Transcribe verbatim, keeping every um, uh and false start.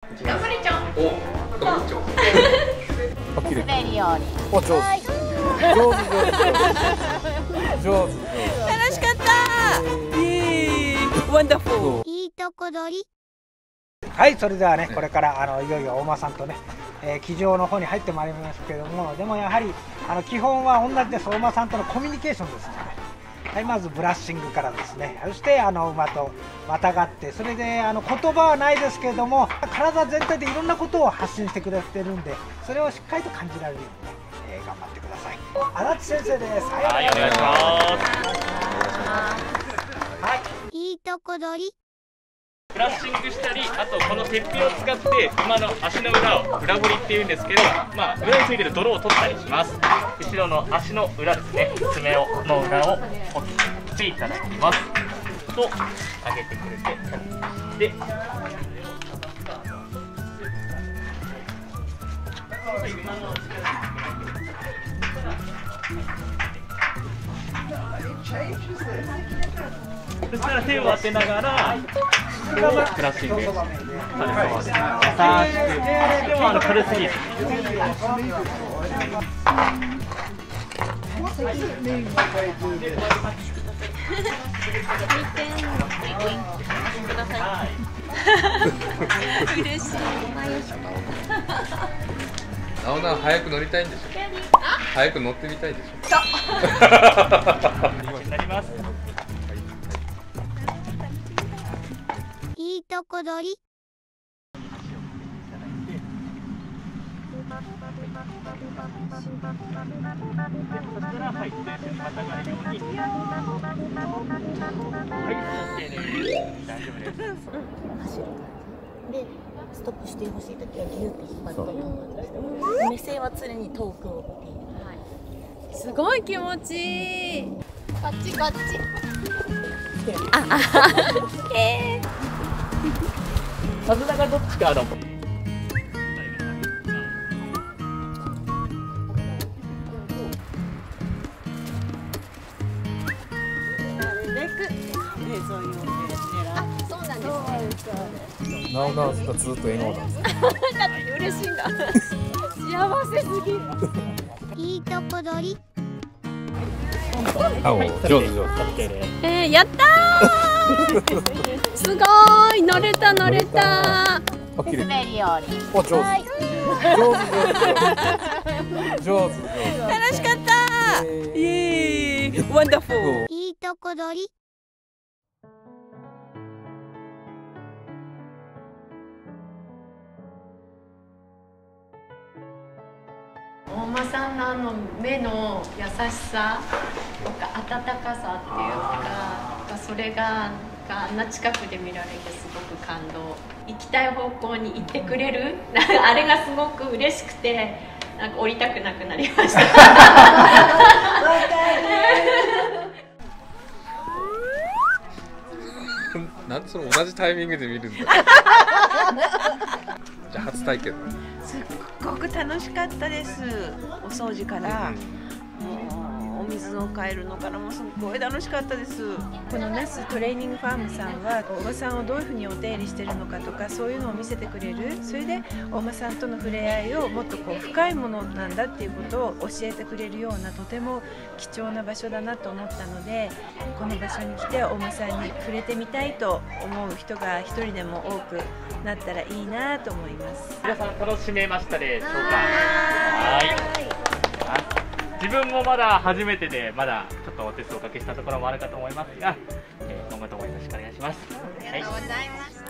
頑張れちゃん。 お、頑張れちゃん。 あ、綺麗。 滑るように。 お、上手。上手、上手。上手。 楽しかった。イエーイ。ワンダフル。 いいとこ取り。 はい、それではね、これからあのいよいよ大間さんとね、えー、騎乗の方に入ってまいりますけれども、でもやはりあの基本は同じです。大間さんとのコミュニケーションですので、はい、まずブラッシングからですね、そしてあの馬とまたがって、それであの言葉はないですけれども、体全体でいろんなことを発信してくれてるんで、それをしっかりと感じられるようにね、えー、頑張ってください。足立先生です。はい、お願いします。はい、 いいとこ取り。 ブラッシングしたり、あとこの鉄皮を使って馬の足の裏を裏彫りっていうんですけど、まあ、裏についてる泥を取ったりします。後ろの足の裏ですね、爪をの裏を取っていただきますと、上げてくれてでそしたら手を当てながらブラッシングされそうです。優しく、でもあの軽すぎず。 嬉しい。 なおな早く乗りたいんでしょ。早く乗ってみたいでしょ。 なります。 いいとこ取り。 そしたら、はい、前線にまたがるように。はい、OK です。大丈夫です。 走るで、ストップしてほしいときはギュッて引っ張ると止まる。目線は常に遠くを。 すごい気持ちいい。 こっちこっち。 ああ。ええ。 手綱がどっちかある。 なおなおがずっと笑顔なんです。 だって嬉しいんだ。幸せすぎる。 いいとこ取り。 あ、お、上手上手。 えー、やったー。すごい、乗れた乗れた。 あ、綺麗。 滑るように。 お、上手。上手上手。上手上手。 楽しかった。イエーイ。ワンダフル。 いいとこ取り。 大間さんのあの目の優しさとか温かさっていうか、それがあんな近くで見られてすごく感動。行きたい方向に行ってくれるあれがすごく嬉しくて、なんか降りたくなくなりました。 なんでその同じタイミングで見るんだ。じゃあ初体験。 すっごく楽しかったです。お掃除から、うん、もうお水を変えるのからもすごい楽しかったです。このナストレーニングファームさんはお馬さんをどういうふうにお手入れしてるのかとか、そういうのを見せてくれる。それでお馬さんとの触れ合いをもっとこう深いものなんだっていうことを教えてくれるような、とても貴重な場所だなと思ったので、この場所に来てお馬さんに触れてみたいと思う人が一人でも多くなったらいいなと思います。 皆さん楽しめましたでしょうか。はい。自分もまだ初めてで、まだちょっとお手数をおかけしたところもあるかと思いますが、えー、今後ともよろしくお願いします。 ありがとうございました。